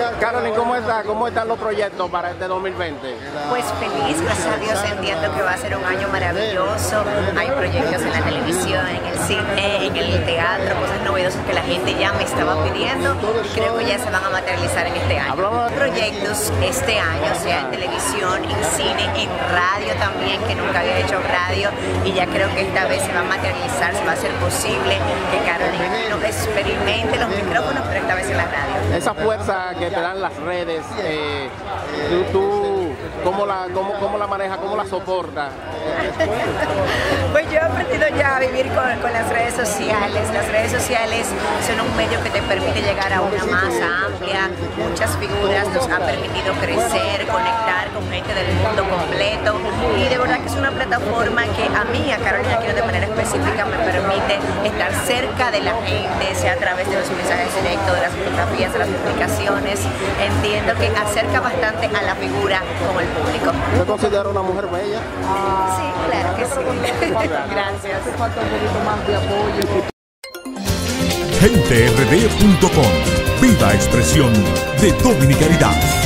Carolyn, ¿cómo están los proyectos para este 2020? Pues feliz, gracias a Dios, entiendo que va a ser un año maravilloso. Hay proyectos en la televisión, en el cine, en el teatro, cosas novedosas que la gente ya me estaba pidiendo y creo que ya se van a materializar en este año. Proyectos este año, sea en televisión, en cine, en radio también, que nunca había hecho radio y ya creo que esta vez se va a materializar, se va a hacer posible que Carolyn no experimente los micrófonos, pero esta vez en la radio. Esa fuerza que te dan las redes, ¿tú cómo la manejas, cómo la soportas? Pues yo he aprendido ya a vivir con las redes sociales. Las redes sociales son un medio que te permite llegar a una masa amplia. Muchas figuras nos han permitido crecer, conectar con gente del mundo completo y de verdad que es una plataforma que a mí, a Carolina Aquino de manera específica, me permite estar cerca de la gente, sea a través de los mensajes directos, de las fotografías, de las publicaciones. Entiendo que acerca bastante a la figura con el público. ¿Te considero una mujer bella? Sí, claro que sí. Gracias. GenteRD.com. Viva expresión de dominicanidad.